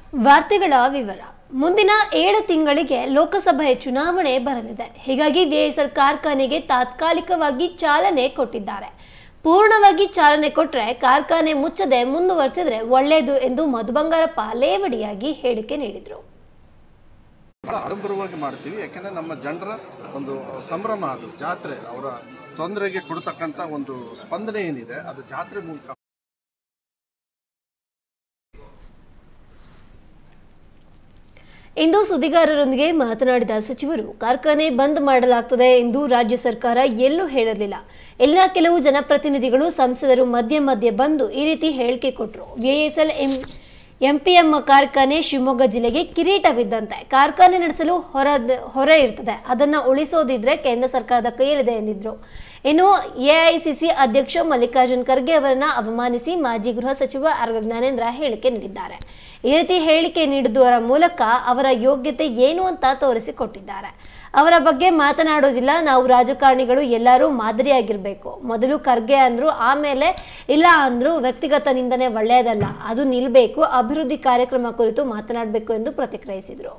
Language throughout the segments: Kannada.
ವಾರ್ತೆಗಳ ವಿವರ. ಮುಂದಿನ 7 ತಿಂಗಳಿಗೆ ಲೋಕಸಭೆ ಚುನಾವಣೆ ಬರಲಿದೆ. ಹೀಗಾಗಿ ವಿಎಸ್ಎಲ್ ಕಾರ್ಖಾನೆಗೆ ತಾತ್ಕಾಲಿಕವಾಗಿ ಚಾಲನೆ ಕೊಟ್ಟಿದ್ದಾರೆ. ಪೂರ್ಣವಾಗಿ ಚಾಲನೆ ಕೊಟ್ಟರೆ ಕಾರ್ಖಾನೆ ಮುಚ್ಚದೆ ಮುಂದುವರಿಸಿದ್ರೆ ಒಳ್ಳೆಯದು ಎಂದು ಮಧು ಬಂಗಾರಪ್ಪ ಲೇವಡಿಯಾಗಿ ಹೇಳಿಕೆ ನೀಡಿದರು. ಆಡಂಬರವಾಗಿ ಮಾಡ್ತೀವಿ, ಯಾಕೆಂದರೆ ನಮ್ಮ ಜನರ ಒಂದು ಸಂಭ್ರಮ, ಅದು ಜಾತ್ರೆ, ಅವರ ತೊಂದರೆಗೆ ಕೊಡ್ತಕ್ಕಂಥ ಒಂದು ಸ್ಪಂದನೆ ಏನಿದೆ ಅದು ಜಾತ್ರೆ ಮೂಲಕ. ಇಂದು ಸುದ್ದಿಗಾರರೊಂದಿಗೆ ಮಾತನಾಡಿದ ಸಚಿವರು, ಕಾರ್ಖಾನೆ ಬಂದ್ ಮಾಡಲಾಗುತ್ತದೆ ಎಂದು ರಾಜ್ಯ ಸರ್ಕಾರ ಎಲ್ಲೂ ಹೇಳಲಿಲ್ಲ. ಇಲ್ಲಿನ ಕೆಲವು ಜನಪ್ರತಿನಿಧಿಗಳು, ಸಂಸದರು ಮಧ್ಯೆ ಬಂದು ಈ ರೀತಿ ಹೇಳಿಕೆ ಕೊಟ್ಟರು. ವಿಎಸ್ಎಲ್ ಎಂಪಿಎಂ ಕಾರ್ಖಾನೆ ಶಿವಮೊಗ್ಗ ಜಿಲ್ಲೆಗೆ ಕಿರೀಟವಿದ್ದಂತೆ. ಕಾರ್ಖಾನೆ ನಡೆಸಲು ಹೊರೆ ಇರ್ತದೆ, ಅದನ್ನು ಉಳಿಸೋದಿದ್ರೆ ಕೇಂದ್ರ ಸರ್ಕಾರದ ಕೈಯಲ್ಲಿದೆ ಎಂದಿದ್ರು. ಇನ್ನು ಎಐಸಿಸಿ ಅಧ್ಯಕ್ಷ ಮಲ್ಲಿಕಾರ್ಜುನ್ ಖರ್ಗೆ ಅವರನ್ನ ಅವಮಾನಿಸಿ ಮಾಜಿ ಗೃಹ ಸಚಿವ ಆರ್ ಜ್ಞಾನೇಂದ್ರ ಹೇಳಿಕೆ ನೀಡಿದ್ದಾರೆ. ಈ ರೀತಿ ಹೇಳಿಕೆ ನೀಡುವುದರ ಮೂಲಕ ಅವರ ಯೋಗ್ಯತೆ ಏನು ಅಂತ ತೋರಿಸಿಕೊಟ್ಟಿದ್ದಾರೆ. ಅವರ ಬಗ್ಗೆ ಮಾತನಾಡೋದಿಲ್ಲ, ನಾವು ರಾಜಕಾರಣಿಗಳು ಎಲ್ಲರೂ ಮಾದರಿಯಾಗಿರ್ಬೇಕು. ಮೊದಲು ಖರ್ಗೆ ಅಂದ್ರು, ಆಮೇಲೆ ಇಲ್ಲ ಅಂದ್ರು. ವ್ಯಕ್ತಿಗತ ನಿಂದನೆ ಒಳ್ಳೆಯದಲ್ಲ, ಅದು ನಿಲ್ಬೇಕು. ಅಭಿವೃದ್ಧಿ ಕಾರ್ಯಕ್ರಮ ಕುರಿತು ಮಾತನಾಡಬೇಕು ಎಂದು ಪ್ರತಿಕ್ರಿಯಿಸಿದರು.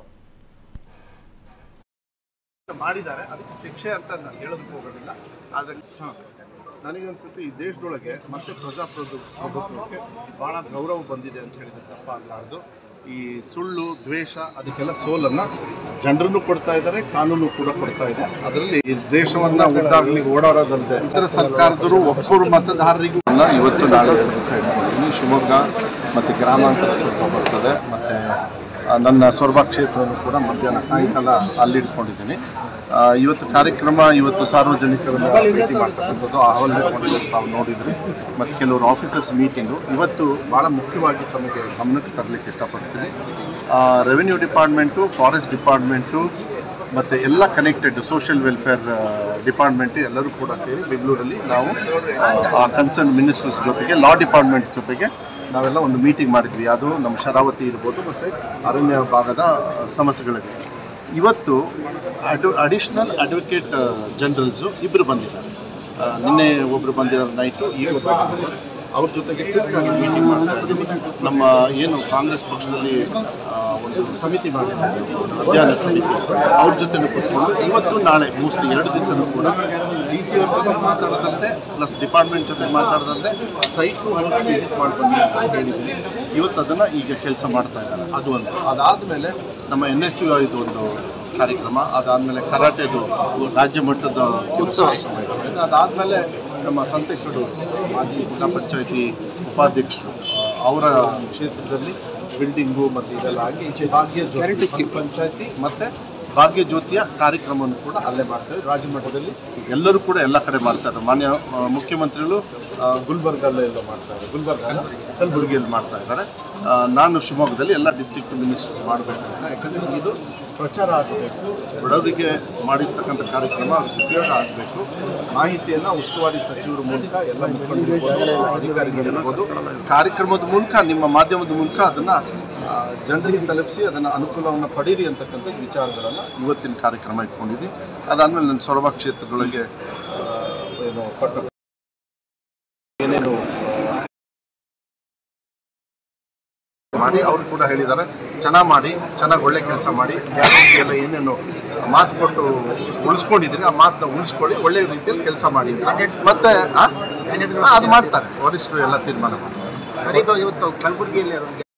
ಮಾಡಿದ್ದಾರೆ, ಅದಕ್ಕೆ ಶಿಕ್ಷೆ ಅಂತ ನಾನು ಹೇಳೋದಕ್ಕೆ ಹೋಗೋದಿಲ್ಲ. ಆದರೆ ನನಗನ್ಸುತ್ತೆ ಈ ದೇಶದೊಳಗೆ ಮತ್ತೆ ಪ್ರಜಾಪ್ರಭುತ್ವಕ್ಕೆ ಭಾಳ ಗೌರವ ಬಂದಿದೆ ಅಂತ ಹೇಳಿದ್ರೆ ತಪ್ಪಾಗಲಾರ್ದು. ಈ ಸುಳ್ಳು, ದ್ವೇಷ, ಅದಕ್ಕೆಲ್ಲ ಸೋಲನ್ನು ಜನರನ್ನು ಕೊಡ್ತಾ ಇದ್ದಾರೆ, ಕಾನೂನು ಕೂಡ ಕೊಡ್ತಾ ಇದೆ. ಅದರಲ್ಲಿ ಈ ದೇಶವನ್ನು ಉದ್ದಾರಲಿಕ್ಕೆ ಓಡಾಡೋದಂತೆ ಇತರ ಸರ್ಕಾರದವರು ಒಬ್ಬರು ಮತದಾರರಿಗೂ ಇವತ್ತು ನಾಳೆ ಶಿವಮೊಗ್ಗ ಮತ್ತು ಗ್ರಾಮಾಂತರ ಸ್ವಲ್ಪ ಬರ್ತದೆ. ಮತ್ತು ನನ್ನ ಸೊರಬ ಕ್ಷೇತ್ರವನ್ನು ಕೂಡ ಮಧ್ಯಾಹ್ನ ಸಾಯಂಕಾಲ ಅಲ್ಲಿಟ್ಕೊಂಡಿದ್ದೀನಿ. ಇವತ್ತು ಕಾರ್ಯಕ್ರಮ, ಇವತ್ತು ಸಾರ್ವಜನಿಕರನ್ನು ಭೇಟಿ ಮಾಡ್ತಕ್ಕಂಥದ್ದು, ಅಹವಾಲು ಇಟ್ಕೊಂಡಿದ್ದು ತಾವು ನೋಡಿದ್ರಿ. ಮತ್ತು ಕೆಲವರು ಆಫೀಸರ್ಸ್ ಮೀಟಿಂಗು ಇವತ್ತು ಭಾಳ ಮುಖ್ಯವಾಗಿ ತಮಗೆ ಗಮನಕ್ಕೆ ತರಲಿಕ್ಕೆ ಇಷ್ಟಪಡ್ತೀನಿ. ರೆವಿನ್ಯೂ ಡಿಪಾರ್ಟ್ಮೆಂಟು, ಫಾರೆಸ್ಟ್ ಡಿಪಾರ್ಟ್ಮೆಂಟು ಮತ್ತು ಎಲ್ಲ ಕನೆಕ್ಟೆಡ್ ಸೋಷಿಯಲ್ ವೆಲ್ಫೇರ್ ಡಿಪಾರ್ಟ್ಮೆಂಟು ಎಲ್ಲರೂ ಕೂಡ ಸೇರಿ ಬೆಂಗಳೂರಲ್ಲಿ ನಾವು ಕನ್ಸರ್ನ್ ಮಿನಿಸ್ಟರ್ಸ್ ಜೊತೆಗೆ, ಲಾ ಡಿಪಾರ್ಟ್ಮೆಂಟ್ ಜೊತೆಗೆ ನಾವೆಲ್ಲ ಒಂದು ಮೀಟಿಂಗ್ ಮಾಡಿದ್ವಿ. ಅದು ನಮ್ಮ ಶರಾವತಿ ಇರ್ಬೋದು ಮತ್ತು ಅರಣ್ಯ ಭಾಗದ ಸಮಸ್ಯೆಗಳಿಗೆ. ಇವತ್ತು ಅಡಿಷ್ನಲ್ ಅಡ್ವೊಕೇಟ್ ಜನರಲ್ಸು ಇಬ್ಬರು ಬಂದಿದ್ದಾರೆ. ನಿನ್ನೆ ಒಬ್ಬರು ಬಂದಿದ್ದಾರೆ ನೈಟು, ಈಗ ಒಬ್ಬರು ಬಂದಿದ್ದಾರೆ. ಅವ್ರ ಜೊತೆಗೆ ಕ್ವಿಕ್ಕಾಗಿ ಮೀಟಿಂಗ್ ಮಾಡ್ತಾ ಇದ್ದೀವಿ. ನಮ್ಮ ಏನು ಕಾಂಗ್ರೆಸ್ ಪಕ್ಷದಲ್ಲಿ ಒಂದು ಸಮಿತಿ ಮಾಡಿದ್ದಾರೆ, ಅಧ್ಯಯನ ಸಮಿತಿ, ಅವ್ರ ಜೊತೆ ಕೂತ್ಕೊಂಡು ಇವತ್ತು ನಾಳೆ ಮೋಸ್ಟ್ಲಿ 2 ದಿವಸನೂ ಕೂಡ ಡಿ ಸಿ ಅವ್ರ ಜೊತೆ ಮಾತಾಡೋದಂತೆ, ಪ್ಲಸ್ ಡಿಪಾರ್ಟ್ಮೆಂಟ್ ಜೊತೆ ಮಾತಾಡೋದಂತೆ, ಸೈಟು ವಿಸಿಟ್ ಮಾಡ್ಬನ್ನಿ ಅಂತ ಹೇಳಿದ್ದೀನಿ. ಇವತ್ತು ಅದನ್ನು ಈಗ ಕೆಲಸ ಮಾಡ್ತಾ ಇದ್ದಾರೆ. ಅದು ಒಂದು. ಅದಾದಮೇಲೆ ನಮ್ಮ NSU ಇದು ಒಂದು ಕಾರ್ಯಕ್ರಮ, ಅದಾದಮೇಲೆ ಕರಾಟೆದು ರಾಜ್ಯ ಮಟ್ಟದ ಉತ್ಸವ ಇದೆ. ಅದಾದಮೇಲೆ ನಮ್ಮ ಸಂತೇಶ್ವರು ಮಾಜಿ ಜಿಲ್ಲಾ ಪಂಚಾಯತಿ ಉಪಾಧ್ಯಕ್ಷರು, ಅವರ ಕ್ಷೇತ್ರದಲ್ಲಿ ಬಿಲ್ಡಿಂಗು ಮತ್ತು ಇದೆಲ್ಲ ಆಗಿ ಭಾಗ್ಯ ಜ್ಯೋತಿ ಪಂಚಾಯತಿ ಮತ್ತು ಭಾಗ್ಯ ಜ್ಯೋತಿಯ ಕಾರ್ಯಕ್ರಮವನ್ನು ಕೂಡ ಅಲ್ಲೇ ಮಾಡ್ತಾರೆ. ರಾಜ್ಯ ಮಟ್ಟದಲ್ಲಿ ಎಲ್ಲರೂ ಕೂಡ ಎಲ್ಲ ಕಡೆ ಮಾಡ್ತಾರೆ. ಮಾನ್ಯ ಮುಖ್ಯಮಂತ್ರಿಗಳು ಗುಲ್ಬರ್ಗಲ್ಲೇ ಎಲ್ಲ ಮಾಡ್ತಾರೆ, ಗುಲ್ಬರ್ಗ ಕಲಬುರಗಿಯಲ್ಲಿ ಮಾಡ್ತಾ ಇದ್ದಾರೆ. ನಾನು ಶಿವಮೊಗ್ಗದಲ್ಲಿ ಎಲ್ಲ ಡಿಸ್ಟ್ರಿಕ್ಟ್ ಮಿನಿಸ್ಟರ್ಸ್ ಮಾಡಬೇಕು ಅಂತ. ಯಾಕಂದರೆ ಇದು ಪ್ರಚಾರ ಆಗಬೇಕು, ಬಡವರಿಗೆ ಮಾಡಿರ್ತಕ್ಕಂಥ ಕಾರ್ಯಕ್ರಮ ಉಪಯೋಗ ಆಗಬೇಕು. ಮಾಹಿತಿಯನ್ನು ಉಸ್ತುವಾರಿ ಸಚಿವರ ಮೂಲಕ ಎಲ್ಲ ಮುಖಂಡರು, ಅಧಿಕಾರಿಗಳಿರ್ಬೋದು, ಕಾರ್ಯಕ್ರಮದ ಮೂಲಕ, ನಿಮ್ಮ ಮಾಧ್ಯಮದ ಮೂಲಕ ಅದನ್ನು ಜನರಿಗೆ ತಲುಪಿಸಿ ಅದನ್ನು ಅನುಕೂಲವನ್ನು ಪಡೀರಿ ಅಂತಕ್ಕಂಥ ವಿಚಾರಗಳನ್ನು ಇವತ್ತಿನ ಕಾರ್ಯಕ್ರಮ ಇಟ್ಕೊಂಡಿದ್ವಿ. ಅದಾದಮೇಲೆ ನನ್ನ ಸೊರಬ ಕ್ಷೇತ್ರದೊಳಗೆ ಏನು ಕೊಟ್ಟ ಏನೇನು ಮಾಡಿ ಅವರು ಕೂಡ ಹೇಳಿದ್ದಾರೆ, ಚೆನ್ನಾಗಿ ಮಾಡಿ, ಚೆನ್ನಾಗಿ ಒಳ್ಳೆ ಕೆಲಸ ಮಾಡಿ, ಗ್ಯಾರಂಟಿ ಎಲ್ಲ ಏನೇನು ಮಾತು ಕೊಟ್ಟು ಉಳಿಸ್ಕೊಂಡಿದ್ದೀನಿ ಆ ಮಾತನ್ನ ಉಳಿಸ್ಕೊಳ್ಳಿ, ಒಳ್ಳೆಯ ರೀತಿಯಲ್ಲಿ ಕೆಲಸ ಮಾಡಿ ಅಂತ. ಮತ್ತೆ ಅದು ಮಾಡ್ತಾರೆ, ವರಿಷ್ಠರು ಎಲ್ಲ ತೀರ್ಮಾನ ಮಾಡ್ತಾರೆ. ಇವತ್ತು ಕಲಬುರಗಿಯಲ್ಲಿ